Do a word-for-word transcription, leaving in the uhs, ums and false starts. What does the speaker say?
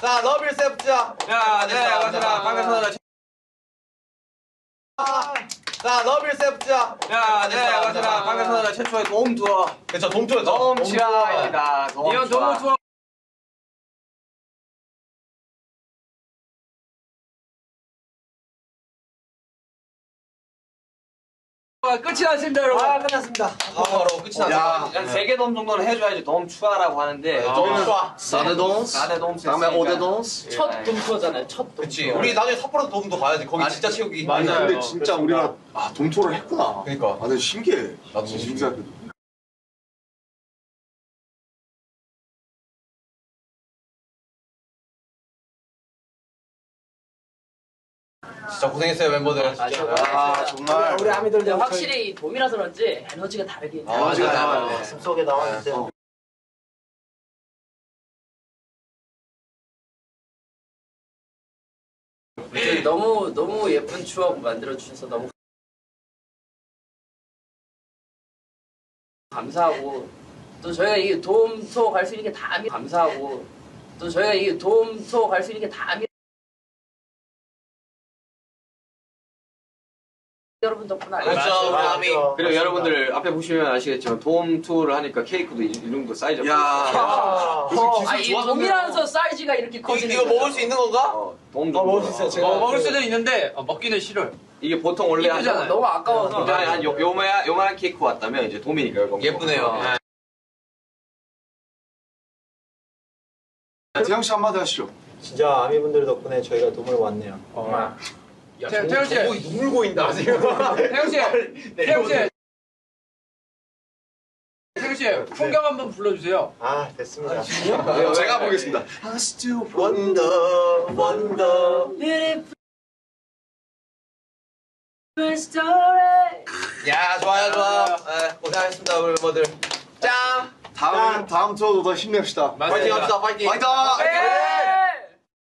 자, 러브 유셀프 자. 야, 네, 반갑습니다. 반갑습니다. 자, 러브 유셀프 자. 야, 네, 반갑습니다. 반갑습니다. 최초의 도움 투어. 그렇죠, 돔 투어죠. 도움 치아입니다. 이런 도움 투어. 끝이 났습니다, 여러분. 아, 끝났습니다. 아, 바로 끝이 났습니다. 한 세 개 돔 정도는 해줘야지 돔 추가라고 하는데. 돔 추가. 사 대 동스, 사 대 돔 다음에 오 대 동스. 첫 동투어잖아요. 첫 동투어. 그치. 우리 나중에 삿포로 돔도 가야지. 거기 진짜 체육이. 맞아. 근데 진짜 우리가 아 동토를 했구나. 그러니까. 아, 근데 신기해. 나도 진짜 신기하거든. 진짜 고생했어요, 멤버들. 아, 아 정말. 우리 아미들 확실히 이 돔이라서 그런지 에너지가 다르긴 해요. 아, 맞아요. 맞아요. 맞아요. 숲속에 나와 있어요. 너무 너무 예쁜 추억 만들어 주셔서 너무 감사하고 또 저희가 이 돔 투어 갈 수 있는 게 다 아미 감사하고 또 저희가 이 돔 투어 갈 수 있는 게 다 아미 여러분 덕분에 그렇죠, 우리 아미. 그리고 여러분들 앞에 보시면 아시겠지만 돔 투어를 하니까 케이크도 이 정도 사이즈. 야. 아, 기술 이 좋아졌네요. 돔이라서 사이즈가 이렇게 이거, 커지는 이거 거예요. 먹을 수 있는 건가? 어, 돔 어, 정도. 먹을 수 있어요. 제가 어, 먹을 수도 있는데 어, 먹기는 싫어요. 이게 보통 원래 한 이쁘잖아요. 너무 아까워서 한, 한 요, 요만한, 요만한 케이크 왔다면 이제 돔이니까 이거. 예쁘네요. 대형 씨 한마디 하시죠. 진짜 아미분들 덕분에 저희가 돔을 왔네요. 어. 야, 태- 저- 태훈 씨. 저거이 눈물 고인다, 지금. 태영 씨, 태영 씨, 태영 씨, 풍경 한번 불러주세요. 아, 됐습니다. 제가 보겠습니다. I still 원더, 원더. 야, 좋아요, 좋아. 네, 고생하셨습니다, 우리 멤버들. 짱! 다음 다음 투어도 더 힘냅시다. 파이팅 합시다, 파이팅! 파이팅! 파이팅!